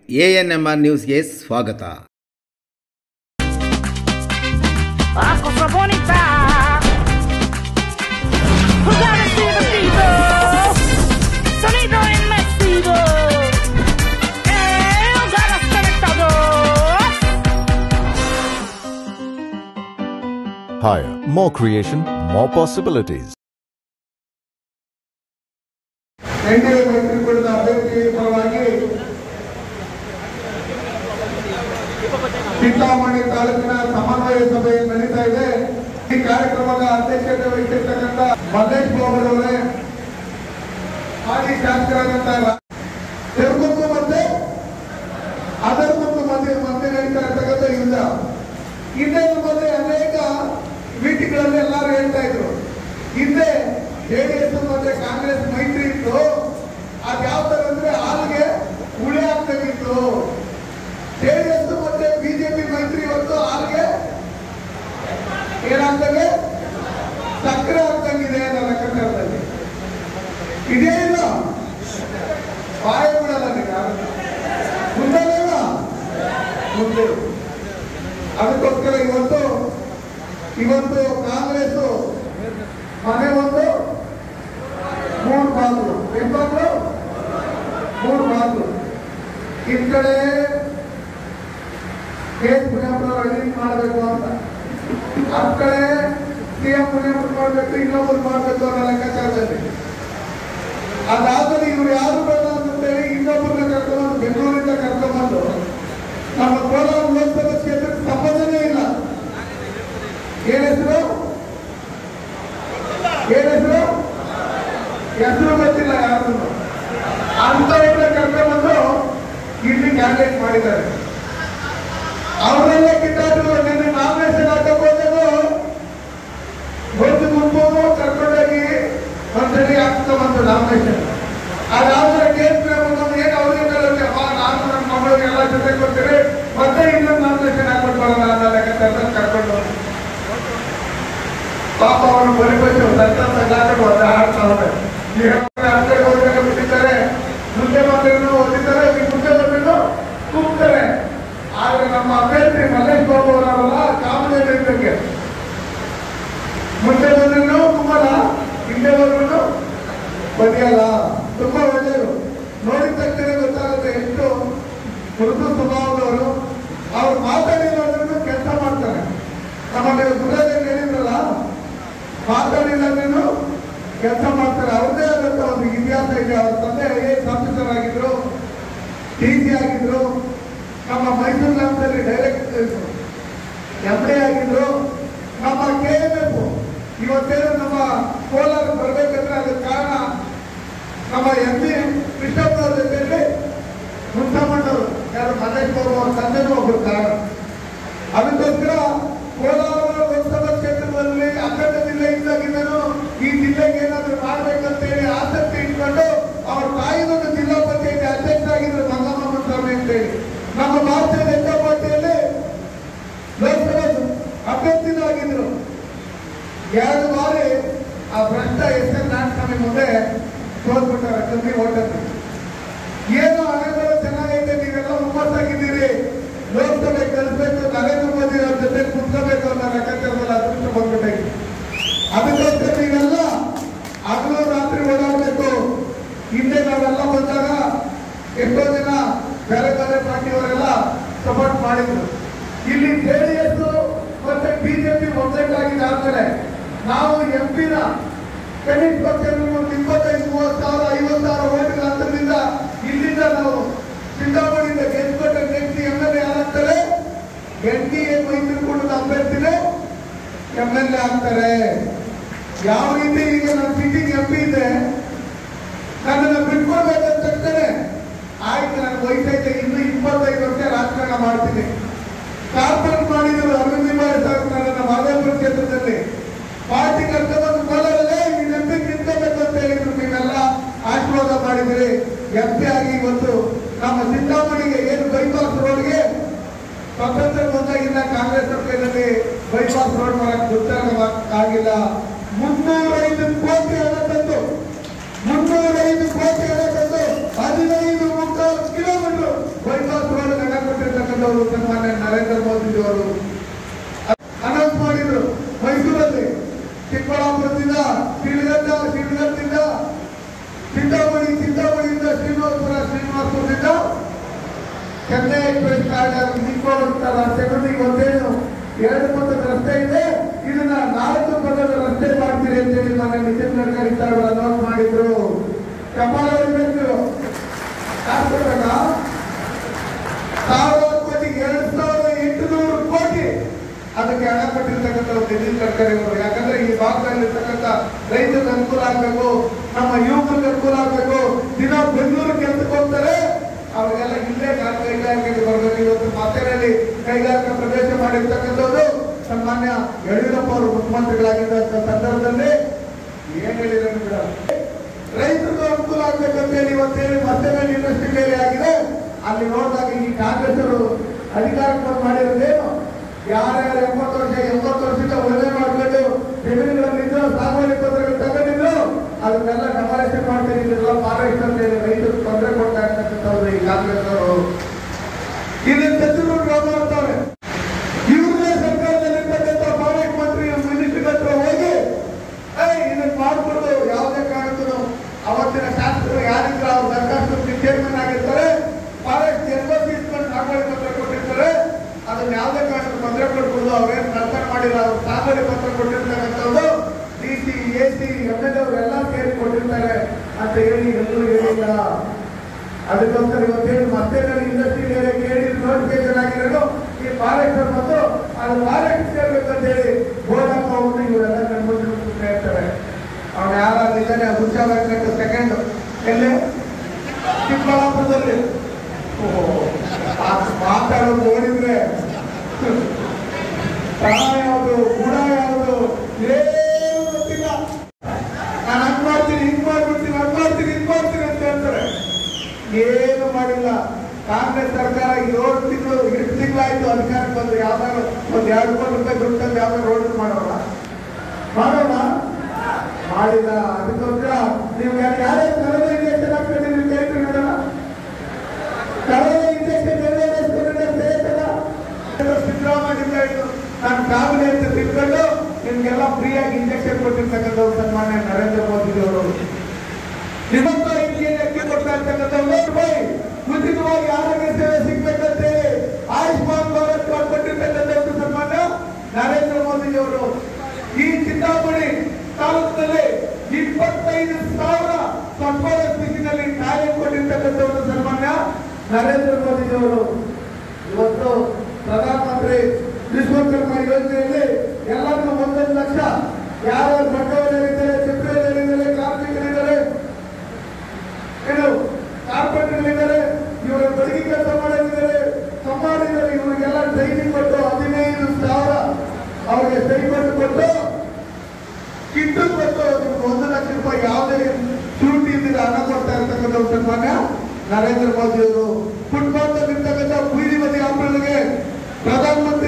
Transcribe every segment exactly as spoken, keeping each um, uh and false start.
A N M R ನ್ಯೂಸ್ಗೆ ಸ್ವಾಗತ. Higher, more creation, more possibilities. NDA ಮೈತ್ರಿಕೂಟದ ಅಭ್ಯರ್ಥಿ ಪರವಾಗಿ ಚಿಂತಾಮಣಿ ತಾಲೂಕಿನ ಸಮನ್ವಯ ಸಭೆ ನಡೀತಾ ಇದೆ. ಈ ಕಾರ್ಯಕ್ರಮದ ಅಧ್ಯಕ್ಷತೆ ವಹಿಸಿರ್ತಕ್ಕಂಥ ಮಲ್ಲೇಶ್ ಬಾಬು ಅವರೇ, ಮಾಜಿ ಶಾಸಕರಾದಂತಹ ತೆರಗುಂದು ಮತ್ತೆ ಅದರ್ಗುಂದು ಮಧ್ಯೆ ಮಧ್ಯೆ ನಡೀತಾ ಇರ್ತಕ್ಕಂಥ ಯುದ್ಧ. ಹಿಂದೆ ನಮ್ಮಲ್ಲಿ ಅನೇಕ ಮೀಟಿಂಗ್ಗಳಲ್ಲಿ ಎಲ್ಲರೂ ಹೇಳ್ತಾ ಇದ್ರು, ಹಿಂದೆ ಜೆಡಿಎಸ್ ಮತ್ತೆ ಕಾಂಗ್ರೆಸ್ ಮೈತ್ರಿ ಇತ್ತು, ಅದ್ ಯಾವ ತರ ಅಂದ್ರೆ ಹಾಲಿಗೆ ಹುಳಿ ಆಗ್ತಾಗಿತ್ತು. ಜೆಡಿಎಸ್ ಮತ್ತೆ ಬಿಜೆಪಿ ಮೈತ್ರಿ ಇವತ್ತು ಹಾಲಿಗೆ ಏನಾಗ್ತದೆ, ಸಕ್ಕರೆ ಆಗ್ತಂಗಿದೆ ನನ್ನ ಕನ್ನಡದಲ್ಲಿ. ಇದೇ ಇಲ್ಲ, ಬಾಯ ಬಿಡಲ್ಲ ಮುಂದೆ ಮುಂದೆ. ಅದಕ್ಕೋಸ್ಕರ ಇವತ್ತು ಇವತ್ತು ಕಾಂಗ್ರೆಸ್ ಮನೆ ಒಂದು ಮೂರು ಬಾಗಿಲು ಎಂಬತ್ತು ಮೂರು ಬಾಗಿಲು ಈ ಕಡೆ ಕೇಸ್ ಮುನಿಯಪ್ಪನವರು ರಿಲೀಸ್ ಮಾಡಬೇಕು ಅಂತ, ಆ ಕಡೆ ಸಿಎಂ ಮುನಿಯಪ್ಪರು ಮಾಡಬೇಕು, ಇನ್ನೊಬ್ಬರು ಮಾಡಬೇಕು ಅನ್ನೋ ಲೆಕ್ಕಾಚಾರದಲ್ಲಿ. ಅದಾದ್ಮೇಲೆ ಇವ್ರು ಯಾರು ಬೇಡ ಅಂತೇಳಿ ಇನ್ನೊಬ್ಬರನ್ನ ಕರ್ಕೊಂಡು ಬೆಂಗಳೂರಿಂದ ಕರ್ಕೊಂಡ್ಬಂದು ನಮ್ಮ ಕೋಲಾರ ಲೋಕಸಭಾ ಕ್ಷೇತ್ರಕ್ಕೆ ಸಂಬಂಧನೇ ಇಲ್ಲ. ಏನ್ ಹೆಸರು ಏನ್ ಹೆಸರು ಹೆಸರು ಗೊತ್ತಿಲ್ಲ ಯಾರು ಅಂತವ್ರನ್ನ ಕರ್ಕೊಂಡ್ಬಂದು ಇಲ್ಲಿ ಕ್ಯಾಂಡಿಡೇಟ್ ಮಾಡಿದ್ದಾರೆ. ಅವರೆಲ್ಲ ಕಿತ್ತಾದ್ರು. ನಿನ್ನೆ ನಾಮಿನೇಷನ್ ಹಾಕಬಹುದು ಒಂದು ಗುಂಪು ಕರ್ಕೊಂಡೋಗಿ ಒಂದ್ಸರಿ ಆಗ್ತಾ ಬಂತು ನಾಮಿನೇಷನ್. ಅದಾದ್ರೆ ಕೇಸ್ ಏನು ಅವ್ರಿಗೆ ನಾನು ನನ್ನ ಮಗಳಿಗೆ ಎಲ್ಲ ಜೊತೆ ಕೊಡ್ತೀರಿ, ಮತ್ತೆ ಇನ್ನೊಂದು ನಾಮಿನೇಷನ್ ಹಾಕೊಂಡು ಬರೋಣ ಅನ್ನೋ ಲೆಕ್ಕ ಕರ್ಕೊಂಡು ಪಾಪ ಅವನು ಬಲಿಪಟ್ಟು ಹಾಕೊಂಡು ಆಡ್ತಾವೆ. ಬಿಟ್ಟಿದ್ದಾರೆ, ಮುಂದೆ ಬಂದ್ರೂ ಓದಿದ್ದಾರೆ, ಮುಂದೆ ಬಂದ್ರೂ ಕೂಗ್ತಾರೆ. ಆದ್ರೆ ನಮ್ಮ ಅಭ್ಯರ್ಥಿ ಮಲ್ಲೇಶ್ ಬಾಬು ಅವರಲ್ಲ ಕಾಮಧೇನು ಇದ್ದಂಗೆ, ಮುಂದೆ ಬಂದ್ರೂ ಕುಮ್ಮಲ್ಲ, ಹಿಂದೆ ಬಂದ್ರೂ ಬದಿಯಲ್ಲ. ತುಂಬಾ ಒಳ್ಳೆಯರು, ನೋಡಿದ ತಕ್ಷಣ ಗೊತ್ತಾಗುತ್ತೆ ಎಷ್ಟು ಮೃದು ಸ್ವಭಾವದವರು. ಅವ್ರು ಮಾತಾಡಿದ್ರು ಕೆಲಸ ಮಾಡ್ತಾರೆ. ನಮ್ಮಲ್ಲಿ ಗುರುದೇವ್ ಹೇಳಿದ್ರಲ್ಲ, ಮಾತಾಡಿದ್ರು ಕೆಲಸ ಮಾಡ್ತಾರೆ. ಅವ್ರದೇ ಆದಂತ ಒಂದು ಇತಿಹಾಸ ಇದೆ. ಅವ್ರ ತಂದೆ ಐ ಎ ಎಸ್ ಆಫೀಸರ್ ಆಗಿದ್ರು, ಡಿ ಸಿ ಆಗಿದ್ರು, ನಮ್ಮ ಮೈಸೂರು ಲ್ಯಾಬ್ನಲ್ಲಿ ಡೈರೆಕ್ಟರ್ ಎಂ ಡಿ ಆಗಿದ್ರು. ನಮ್ಮ ಕೆ ಎಂ ಎಫ್ ಇವತ್ತೇನು ನಮ್ಮ ಕೋಲಾರ ಬರ್ಬೇಕಂದ್ರೆ ಅದಕ್ಕೆ ಕಾರಣ ನಮ್ಮ ಎಂ ಪಿ ಕೃಷ್ಣಪ್ಪನವ್ರ ಜೊತೆಯಲ್ಲಿ ಮುನ್ಸಮ್ಮಣ್ಣವರು, ಯಾರು ಮಲ್ಲೇಶ್ ಬಾಬು ಅವ್ರ ತಂದೆನೂ ಒಬ್ಬರು ಕಾರಣ. ಅದಕ್ಕೋಸ್ಕರ ಕೋಲಾರ ಲೋಕಸಭಾ ಕ್ಷೇತ್ರದಲ್ಲಿ ಅಖಂಡ ಜಿಲ್ಲೆ ಇದ್ದಾಗಿದ್ದರೂ ಈ ಜಿಲ್ಲೆಗೆ ಏನಾದ್ರು ಮಾಡ್ಬೇಕಂತ ಹೇಳಿ ಆಸಕ್ತಿ ಇಟ್ಕೊಂಡು ಅವ್ರ ತಾಯಿದೊಂದು ಜಿಲ್ಲಾ ಪಂಚಾಯತಿ ಅಧ್ಯಕ್ಷರಾಗಿದ್ರು ಮಂಗಮ್ಮ ಮುನ್ಸ್ವಾಮಿ ಅಂತೇಳಿ. ನಮ್ಮ ಭಾರತೀಯ ಜನತಾ ಪಾರ್ಟಿಯಲ್ಲಿ ಲೋಕಸಭಾ ಅಭ್ಯರ್ಥಿನೂ ಆಗಿದ್ರು. ಎರಡು ಬಾರಿ ಆ ಭ್ರಷ್ಟ ಎಸ್ ಎನ್ ನಾರಾಯಣಸ್ವಾಮಿ ಮುಂದೆ ಸೋಲ್ಬಿಟ್ಟಾರೆ, ಕಮ್ಮಿ ಓಟಲ್ಲಿ. ಏನು ಹಣಗಳು ಚೆನ್ನಾಗೈತೆ, ನೀವೆಲ್ಲ ಹುಮ್ಮಸ್ಸಾಗಿದ್ದೀರಿ, ಲೋಕಸಭೆ ಕಳಿಸ್ಬೇಕು, ನರೇಂದ್ರ ಮೋದಿ ಅವ್ರ ಜೊತೆ ಕುತ್ಕೋಬೇಕು ಅನ್ನೋ ಲೆಕ್ಕಾಚಾರದಲ್ಲಿ ಅದೃಷ್ಟ ಬಂದ್ಬಿಟ್ಟೆ. ಅದಕ್ಕೋಸ್ಕರ ನೀವೆಲ್ಲ ಹಗಲು ರಾತ್ರಿ ಓಡಾಡಬೇಕು. ಹಿಂದೆ ನಾವೆಲ್ಲ ಬಂದಾಗ ಎಷ್ಟೋ ಜನ ಬೇರೆ ಬೇರೆ ಪಾರ್ಟಿಯವರೆಲ್ಲ ಸಪೋರ್ಟ್ ಮಾಡಿದ್ರು. ಇಲ್ಲಿ ಜೆಡಿಎಸ್ ಮತ್ತೆ ಬಿಜೆಪಿ ಒಗ್ಗಟ್ಟಾಗಿದೆ. ಆದ್ಮೇಲೆ ನಾವು ಎಂ ಪಿನ ಕನಿಷ್ಠ ಪಕ್ಷ ಒಂದು ಇಪ್ಪತ್ತೈದು ಮೂವತ್ತು ಸಾವಿರ ಐವತ್ತು ಸಾವಿರ ಓಟ್ಗಳ ಅಂತರದಿಂದ ಇಲ್ಲಿಂದ ನಾವು ಚಿಂತಾಮಣಿಯಿಂದ ಗೆದ್ದುಕೊಂಡ್ರೆ ನೆಕ್ಸ್ಟ್ ಎಂ ಎಲ್ ಎ ಯಾರಾಗ್ತಾರೆ, ಎನ್ ಡಿ ಎ ಮೈತ್ರಿಕೂಟದ ಅಭ್ಯರ್ಥಿನೇ ಎಂ ಎಲ್ ಎ ಆಗ್ತಾರೆ. ಯಾವ ರೀತಿ ಈಗ ನಾನು ಸಿಟ್ಟಿಂಗ್ ಎಂ ಪಿ ಇದ್ದೆ, ನನ್ನನ್ನು ಬಿಟ್ಕೊಳ್ಬೇಕಂತ ತಕ್ಷಣ ಆಯ್ತು, ನನ್ನ ವಯಸ್ಸೈತೆ, ಇನ್ನು ಇಪ್ಪತ್ತೈದು ವರ್ಷ ರಾಜಕಾರಣ ಮಾಡ್ತೀನಿ. ಕಾರ್ಪೊರೇಟ್ ಮಾಡಿದ್ರು ಅರವಿಂದ್ ನಿಂಬಾಳಿ ಸರ್ ನನ್ನ ಮಾದೇಪುರ ಕ್ಷೇತ್ರದಲ್ಲಿ ಪಾರ್ಟಿ ಕರ್ಕೊಂಡು ಕೋಲಾರಲ್ಲೇ ಈ ಎಂ ಪಿ ನಿಂತ್ಕೋಬೇಕು ಅಂತ ಹೇಳಿದ್ರು. ನೀವೆಲ್ಲ ಆಶೀರ್ವಾದ ಮಾಡಿದ್ರಿ. ಎಂ ಪಿ ಆಗಿ ಇವತ್ತು ನಮ್ಮ ಚಿಂತಾಮಣಿಗೆ ಏನು ಬೈಪಾಸ್ ರೋಡ್ಗೆ ಸ್ವತಂತ್ರ ಬಂದಾಗಿಲ್ಲ ಕಾಂಗ್ರೆಸ್ ಸರ್ಕಾರದಲ್ಲಿ ಬೈಪಾಸ್ ರೋಡ್ ಮಾಡಕ್ಕೆ ಗೊತ್ತಾಗಿಲ್ಲ. ಮುನ್ನೂರೈದು ಕೋಟಿ ಹಣ ತಂದು ಮುನ್ನೂರೈದು ಕೋಟಿ ಹಣ ತಂದು ಹದಿನೈದು ಮುಕ್ಕಾಲು ಕಿಲೋಮೀಟರ್ ಬೈಪಾಸ್ ಸನ್ಮಾನ್ಯ ನರೇಂದ್ರ ಮೋದಿ ಅವರು ಅನೌನ್ಸ್ ಮಾಡಿದ್ರು. ಮೈಸೂರಲ್ಲಿ ಚಿಕ್ಕಬಳ್ಳಾಪುರದಿಂದ ಶಿಡ್ಲಘಟ್ಟ, ಶಿಡ್ಲಘಟ್ಟದಿಂದ ಚಿಂತಾಮಣಿ, ಚಿಂತಾಮಣಿಯಿಂದ ಶ್ರೀನಿವಾಸಪುರ, ಶ್ರೀನಿವಾಸಪುರದಿಂದ ಚೆನ್ನೈ ಎಕ್ಸ್ಪ್ರೆಸ್ ಕಾರಿಡಾರ್ ನಿಂತ್ಕೊಳ್ಳುವಂತ ರಸ್ತೆಗಳು ಇವತ್ತೇನು ಎರಡು ಪಥದ ರಸ್ತೆ ಇದೆ, ಇದನ್ನ ನಾಲ್ಕು ಪಥದ ರಸ್ತೆ ಮಾಡ್ತೀರಿ ಅಂತೇಳಿ ನನ್ನ ನಿತಿನ್ ಗಡ್ಕರಿ ಸಾಹೇಬರು ಅನೌನ್ಸ್ ಮಾಡಿದ್ರು. ಕಪಾಲ ಹೊಡಿಬೇಕು. ಶಾಸಕರಾಗ ಸಾವಿರ ಕೋಟಿ ಎರಡು ಸಾವಿರದ ಎಂಟುನೂರು ಕೋಟಿ ಅದಕ್ಕೆ ಹಣ ಕೊಟ್ಟಿರ್ತಕ್ಕಂಥ ನಿತಿನ್ ಗಡ್ಕರಿ ಅವರು. ಯಾಕಂದ್ರೆ ಈ ಭಾಗದಲ್ಲಿರ್ತಕ್ಕಂಥ ರೈತರಿಗೆ ಅನುಕೂಲ ಆಗ್ಬೇಕು, ನಮ್ಮ ಯುವಕರಿಗೆ ಅನುಕೂಲ ಆಗ್ಬೇಕು. ದಿನ ಬೆಂಗಳೂರು ಕೆಲಸಕ್ಕೆ ಹೋಗ್ತಾರೆ, ಅವರಿಗೆಲ್ಲ ಇಲ್ಲೇ ಕೈಗಾರಿಕೆಗೆ ಬರಬೇಕು. ಇವತ್ತು ಮಾತೇನಲ್ಲಿ ಕೈಗಾರಿಕಾ ಪ್ರವೇಶ ಮಾಡಿರ್ತಕ್ಕಂಥದ್ದು ಸನ್ಮಾನ್ಯ ಯಡಿಯೂರಪ್ಪ ಅವರು ಮುಖ್ಯಮಂತ್ರಿಗಳಾಗಿದ್ದಂತ ಸಂದರ್ಭದಲ್ಲಿ ಏನ್ ಹೇಳಿದ್ರು ಕೂಡ ರೈತರಿಗೂ ಅನುಕೂಲ ಆಗ್ಬೇಕಂತ ಹೇಳಿ ಇವತ್ತೇಳಿ ಮತ್ತೇನಲ್ಲಿ ಇಂಡಸ್ಟ್ರಿ ಬೇರೆ ಆಗಿದೆ. ಅಲ್ಲಿ ನೋಡಿದಾಗ ಈ ಕಾಂಗ್ರೆಸ್ ಅವರು ಅಧಿಕಾರಕ್ಕೆ ಮಾಡಿರೋದೇನು, ಯಾರ್ಯಾರು ಎಂಬತ್ತು ವರ್ಷ ಎಂಬತ್ತು ವರ್ಷದಿಂದ ಉಳುಮೆ ಮಾಡ್ಕೊಂಡು ಜಮೀನುಗಳಲ್ಲಿದ್ದು ಸಾಗುವಳಿ ಪತ್ರಗಳು ತಗೊಂಡಿದ್ರು ಅದನ್ನೆಲ್ಲ ಡೆಮಾಲೇಷನ್ ಮಾಡ್ತೀನಿ, ಇದೆಲ್ಲ ಫಾರೆಸ್ಟ್ ಅಂತ ಹೇಳಿ ರೈತರು ತೊಂದರೆ ಕೊಡ್ತಾ ಇರ್ತಕ್ಕಂಥವ್ರು ಈ ಕಾಂಗ್ರೆಸ್ ಅವರು. ಇದನ್ನ ಸಚಿವರು ಡ್ರಾ ಮಾಡ್ತಾರೆ. ಇವ್ರನ್ನೇ ಸರ್ಕಾರದಲ್ಲಿರ್ತಕ್ಕಂಥ ಫಾರೆಸ್ಟ್ ಮಂತ್ರಿ ಮಿನಿಸ್ಟರ್ ಹತ್ರ ಹೋಗಿ ಇದನ್ನ ಮಾಡ್ಕೊಡು, ಯಾವುದೇ ಕಾರಣಕ್ಕೂ ಅವತ್ತಿನ ಶಾಸಕರು ಯಾರಿದ್ರು ಅವ್ರ ದರಖಾಸ್ತು ಚೇರ್ಮನ್ ಆಗಿರ್ತಾರೆ, ಫಾರೆಸ್ಟ್ ಎನ್ಒಸಿ ಇಸ್ಕೊಂಡು ಸಾಗುವಳಿ ಪತ್ರ ಕೊಟ್ಟಿರ್ತಾರೆ, ಅದನ್ನ ಯಾವುದೇ ಕಾರಣಕ್ಕೂ ತೊಂದರೆ ಕೊಡ್ಬೋದು. ಅವ್ರೇನು ಕರ್ತವ್ಯ ಮಾಡಿಲ್ಲ, ಅವ್ರು ಸಾಗುವಳಿ ಪತ್ರ ಕೊಟ್ಟಿರ್ತಕ್ಕಂಥದ್ದು D C, A C, M L A ಅವರೆಲ್ಲ ಸೇರಿ ಕೊಟ್ಟಿರ್ತಾರೆ ಅಂತ ಹೇಳಿ ಎಲ್ಲೂ ಹೇಳಿಲ್ಲ. ಅದಕ್ಕೋಸ್ಕರ ಇವತ್ತೇನು ಮತ್ತೆ ಇಂಡಸ್ಟ್ರಿ ಕೇಳಿ ನೋಟಿಫಿಕೇಶನ್ ಆಗಿರೋದು ಈ ಫಾರೆಸ್ಟ್ ಮತ್ತು ಅದು ಫಾರೆಸ್ಟ್ ಸೇರ್ಬೇಕಂತ ಹೇಳಿ ಬೋರ್ಡ್ ಹಾಕೊಂಡು ಇವರೆಲ್ಲ ಕಣ್ಮುಂದೆ ಹೇಳ್ತಾರೆ. ಅವ್ನು ಯಾರಿದ್ದಾನೆ ಹುಷಾರಾಗ್ಬೇಕು. ಸೆಕೆಂಡ್ ಎಲ್ಲಿ ಚಿಕ್ಕಬಳ್ಳಾಪುರದಲ್ಲಿ ಮಾತಾಡೋದು ನೋಡಿದ್ರೆ ಪ್ರಾಣ ಯಾವುದು, ಗುಣ ಯಾವುದು ಏನು ಗೊತ್ತಿಲ್ಲ. ನಾನು ಹಂಗ್ ಮಾಡ್ತೀನಿ, ಹಿಂಗ್ ಮಾಡ್ಬಿಡ್ತೀನಿ, ಹಂಗ್ ಮಾಡ್ತೀನಿ, ಹಿಂಗ್ ಮಾಡ್ತೀನಿ ಅಂತ ಹೇಳ್ತಾರೆ. ಏನು ಮಾಡಿಲ್ಲ. ಕಾಂಗ್ರೆಸ್ ಸರ್ಕಾರ ಏಳು ತಿಂಗಳು ಎಂಟು ತಿಂಗಳಾಯ್ತು ಅಧಿಕಾರಕ್ಕೆ ಬಂದು ಯಾವ್ದಾದ್ರು ಒಂದ್ ಎರಡು ಕೋಟಿ ರೂಪಾಯಿ ದುಡ್ಡು ಯಾವ್ದಾದ್ರು ರೋಡ್ ಮಾಡೋಣ ಮಾಡೋಣ ಮಾಡಿಲ್ಲ. ಅದಕ್ಕೋಸ್ಕರ ನೀವು ಯಾರೇ ಕಳೆದ ಇಂಜೆಕ್ಷನ್ ಹಾಕ್ಕೊಂಡು ನೀವು ಕೇಳ್ತೀರ, ಕಳೆದ ಇಂಜೆಕ್ಷನ್ ಸಿದ್ದರಾಮಯ್ಯ ನಾನು ಕಾವಲಿ ಅಂತ ತಿಳ್ಕೊಂಡು ನಿಮ್ಗೆಲ್ಲ ಫ್ರೀಯಾಗಿ ಇಂಜೆಕ್ಷನ್ ಕೊಟ್ಟಿರ್ತಕ್ಕಂಥ ಸನ್ಮಾನ್ಯ ನರೇಂದ್ರ ಮೋದಿ ಅವರು ನಿಮ್ಮಂತ ಇಂಡಿಯನ್ ಅಕ್ಕಿ ಕೊಡ್ತಾ ಇರ್ತಕ್ಕಂಥ ಒಂದು ರೂಪಾಯಿ ಉಚಿತವಾಗಿ ಆರೋಗ್ಯ ಸೇವೆ ಸಿಗ್ಬೇಕಂತ ಹೇಳಿ ಆಯುಷ್ಮಾನ್ ಭಾರತ್ ಕಾರ್ಡ್ ಕೊಟ್ಟಿರ್ತಕ್ಕಂಥ ಒಂದು ಸನ್ಮಾನ್ಯ ನರೇಂದ್ರ ಮೋದಿ ಅವರು ಈ ಚಿಂತಾಮಣಿ ತಾಲೂಕಿನಲ್ಲಿ ಇಪ್ಪತ್ತೈದು ಸಾವಿರ ಸಂಪೂರ್ಣ ಸ್ಥಿತಿನಲ್ಲಿ ಕಾರ್ಯ ಕೊಟ್ಟಿರ್ತಕ್ಕಂಥ ಒಂದು ಸನ್ಮಾನ್ಯ ನರೇಂದ್ರ ಮೋದಿ ಅವರು. ಇವತ್ತು ಪ್ರಧಾನಮಂತ್ರಿ ವಿಶ್ವಕರ್ಮ ಯೋಜನೆಯಲ್ಲಿ ಎಲ್ಲರಿಗೂ ಒಂದೊಂದು ಲಕ್ಷ, ಯಾರು ಬಟ್ಟೆಗಳಿದ್ದಾರೆ, ಚಿತ್ರಗಳಿದ್ದಾರೆ, ಕಾರ್ಮಿಕರಿದ್ದಾರೆ, ಏನು ಕಾರ್ಪೆಂಟರ್ಗಳಿದ್ದಾರೆ, ಇವರ ಬೆಳಗ್ಗೆ ಕೆಲಸ ಮಾಡೋರಿದ್ದಾರೆ, ಸಮಾನಿದ್ದಾರೆ, ಇವರಿಗೆಲ್ಲ ಟ್ರೈನಿಂಗ್ ಕೊಟ್ಟು ಹದಿನೈದು ಸಾವಿರ ಅವರಿಗೆ ಸ್ಟೈಪಂಡ್ ಕೊಟ್ಟು ಕಿಟ್ಟು ಕೊಟ್ಟು ನಿಮ್ಗೆ ಒಂದು ಲಕ್ಷ ರೂಪಾಯಿ ಯಾವುದೇ ಶೂಟಿ ಇದ್ದಿಲ್ಲ ಹಣ ಕೊಡ್ತಾ ಇರ್ತಕ್ಕಂಥ ಸನ್ಮಾನ್ಯ ನರೇಂದ್ರ ಮೋದಿ ಅವರು. ಫುಟ್ಪಾತ್ ಅಲ್ಲಿ ಇರ್ತಕ್ಕಂಥ ಬೀದಿ ಬದಿ ಆಪಗಳಿಗೆ ಪ್ರಧಾನಮಂತ್ರಿ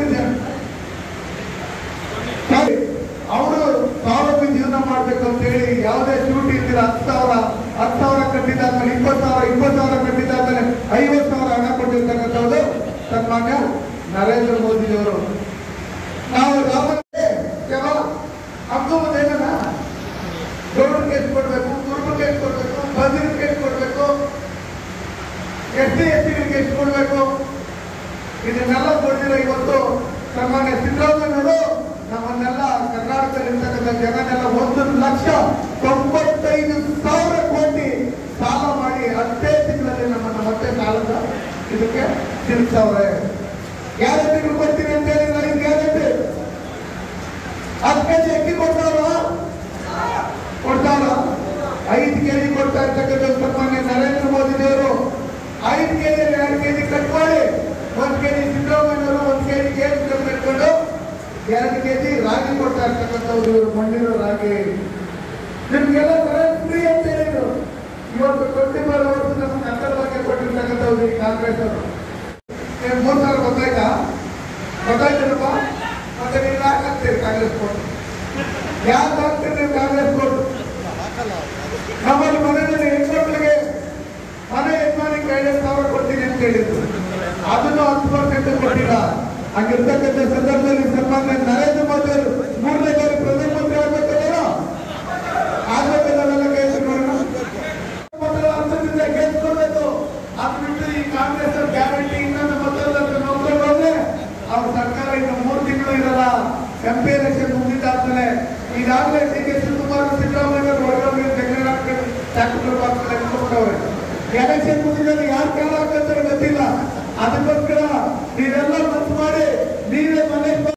ಅವರು ಸ್ವಾವಲಂಬಿ ಜೀವನ ಮಾಡ್ಬೇಕು ಅಂತ ಹೇಳಿ ಯಾವುದೇ ಶೂಟಿ ಇದ್ದಿಲ್ಲ ಹತ್ತು ಸಾವಿರ ಹತ್ತು ಸಾವಿರ ಕಟ್ಟಿದ್ದಾದ್ಮೇಲೆ ಇಪ್ಪತ್ತು ಸಾವಿರ ಇಪ್ಪತ್ತು ಸಾವಿರ ಕಟ್ಟಿದ್ದಾದ್ಮೇಲೆ ಐವತ್ತು ಸಾವಿರ ಹಣ ಕೊಟ್ಟಿರ್ತಕ್ಕಂಥದ್ದು ಸನ್ಮಾನ್ಯ ನರೇಂದ್ರ ಮೋದಿ ಅವರು. ನಾವು ರಾಮನಿಗೆ ಕೇವಲ ಹಕ್ಕುದೇನ ಗೌಡರು ಕೇಸ್ ಕೊಡ್ಬೇಕು, ಕುರುಬರು ಕೇಸ್ ಕೊಡ್ಬೇಕು, ಬದಿರು ಕೇಸ್ ಕೊಡ್ಬೇಕು, ಎಸ್ ಸಿ ಎಸ್ ಟಿಗಳಿಗೆ ಎಷ್ಟು ಕೊಡ್ಬೇಕು, ಇದನ್ನೆಲ್ಲ ಕೊಡ್ದಿರ ಇವತ್ತು ಸನ್ಮಾನ್ಯ ಸಿದ್ದರಾಮಯ್ಯವರು ನಮ್ಮನ್ನೆಲ್ಲ ಕರ್ನಾಟಕದಲ್ಲಿರ್ತಕ್ಕಂಥ ಜನನೆಲ್ಲ ಒಂದು ಲಕ್ಷ ತೊಂಬತ್ತೈದು ಸಾವಿರ ಕೋಟಿ ಸಾಲ ಮಾಡಿ ಹತ್ತೇ ತಿಂಗಳಲ್ಲಿ ನಮ್ಮನ್ನ ಮತ್ತೆ ಸಾಲದ ಇದಕ್ಕೆ ತಿರುಗ್ತಾವ್ರೆ. ಗ್ಯಾರಂಟಿಗಳು ಕೊಡ್ತೀನಿ ಅಂತ ಹೇಳಿಲ್ಲ, ಈ ಗ್ಯಾರಂಟಿ ಹತ್ತು ಕೆಜಿ ಅಕ್ಕಿ ಕೊಡ್ತಾರ ಕೊಡ್ತಾರ ಐದು ಕೆಜಿ ಕೊಡ್ತಾ ಇರ್ತಕ್ಕಂಥ ಸನ್ಮಾನ್ಯ ನರೇಂದ್ರ ಮೋದಿ ಅವರು ಐದು ಕೆಜಿ ಎರಡು ಕೆಜಿ ಕಟ್ ಮಾಡಿ ಒಂದ್ ಕೆಜಿ ಸಿದ್ದರಾಮಯ್ಯವರು ಒಂದ್ ಕೆಜಿ ಗೇಸ್ ಇಟ್ಕೊಂಡು ಎರಡು ಕೆಜಿ ರಾಗಿ ಕೊಡ್ತಾ ಇರ್ತಕ್ಕಂಥವ್ರು ಮಣ್ಣಿರೋ ರಾಗಿ ನಿಮ್ಗೆಲ್ಲ ಕರೆಂಟ್ ಫ್ರೀ ಅಂತ ಹೇಳಿದ್ರು. ಇವತ್ತು ಟ್ವೆಂಟಿ ಫೋರ್ ಅವರ್ಸ್ ನಮ್ಮ ಕನ್ನಡ ಬಗ್ಗೆ ಕೊಟ್ಟಿರ್ತಕ್ಕಂಥವ್ರು ಈ ಕಾಂಗ್ರೆಸ್ ಅವರು. ಮೂರ್ ಸಾವಿರ ಗೊತ್ತಾಯ್ತಾ ಗೊತ್ತಾಯ್ತೇನಪ್ಪ? ಮತ್ತೆ ನೀವು ಯಾಕೆ ಹಾಕ್ತೀರಿ ಕಾಂಗ್ರೆಸ್ ಕೊಟ್ಟು? ಯಾಕೆ ಹಾಕ್ತೀರಿ ನೀವು ಕಾಂಗ್ರೆಸ್ ಕೊಟ್ಟು? ನಮ್ಮಲ್ಲಿ ಮನೆಯಲ್ಲಿ ಹೆಣ್ಮಕ್ಳಿಗೆ ಮನೆ ಯಜಮಾನಿಗೆ ಐದೈದು ಸಾವಿರ ಕೊಡ್ತೀನಿ ಅಂತ ಹೇಳಿದ್ರು, ಅದನ್ನು ಹತ್ತು ಪರ್ಸೆಂಟ್ ಕೊಟ್ಟಿಲ್ಲ. ಹಂಗಿರ್ತಕ್ಕಂಥ ಸಂದರ್ಭದಲ್ಲಿ ಸನ್ಮಾನ್ಯ ನರೇಂದ್ರ ಮೋದಿ ಅವರು ಮೂರನೇ ಬಾರಿ ಪ್ರಧಾನಮಂತ್ರಿ ಆಗ್ಬೇಕಲ್ಲ ಆಗ್ಬೇಕಲ್ಲ ಅರ್ಥದಿಂದ ಗೆಲ್ಸ್ಕೊಳ್ಬೇಕು. ಅದು ಬಿಟ್ಟು ಈ ಕಾಂಗ್ರೆಸ್ ಗ್ಯಾರಂಟಿ ಇನ್ನೊಂದು ಮತ್ತೊಂದು ನೋಡ್ಕೊಂಡು ಹೋದ್ರೆ ಅವ್ರ ಸರ್ಕಾರ ಇನ್ನು ಮೂರು ತಿಂಗಳು ಇರಲ್ಲ. ಎಂ ಪಿ ಎಲೆಕ್ಷನ್ ಮುಗಿದಾದ್ಮೇಲೆ ಈಗಾಗಲೇ ಡಿ ಕೆ ಶಿವಕುಮಾರ್ ಸಿದ್ದರಾಮಯ್ಯ ಒಳಗೆ ತೆಗೆದುಕೊಂಡವ್ರೆ. ಎಲೆಕ್ಷನ್ ಮುಗಿದ್ರೆ ಯಾರು ಕಾಲ ಹಾಕಂತಾರೆ ಗೊತ್ತಿಲ್ಲ. ಅದಕ್ಕೋಸ್ಕರ ನೀವೆಲ್ಲ ಮನಸ್ಸು ಮಾಡಿ ನೀವೇ ಮನೆಗೆ